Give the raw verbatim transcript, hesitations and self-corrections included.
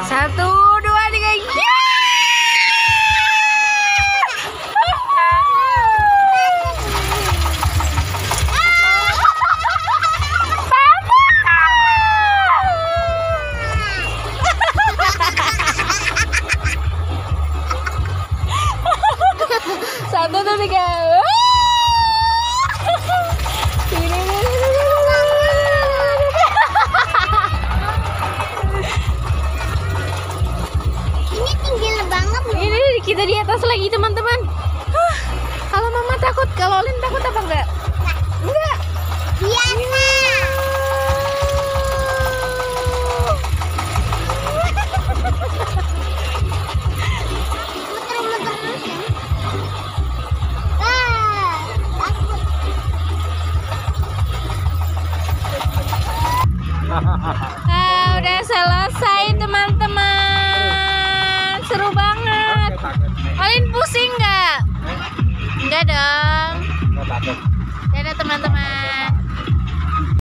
Satu, dua, tiga. Satu, dua, tiga. Ini tinggi banget. Ini kita di atas lagi teman-teman. Kalau mama takut, kalau Olin takut apa enggak?